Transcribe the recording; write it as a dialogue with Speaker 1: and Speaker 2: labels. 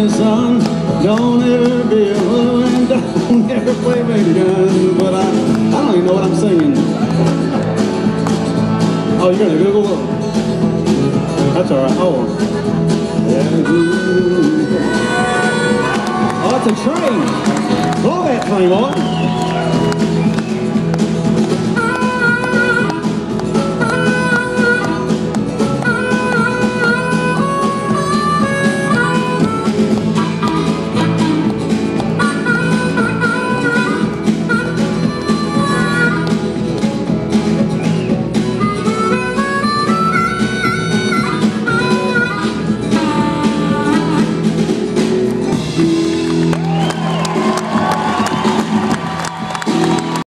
Speaker 1: me, son, don't ever be a fool and don't ever play big gun. But I don't even know what I'm singing. Oh, you're gonna Google it? That's all right. Oh. Oh, it's a train. Blow that thing on.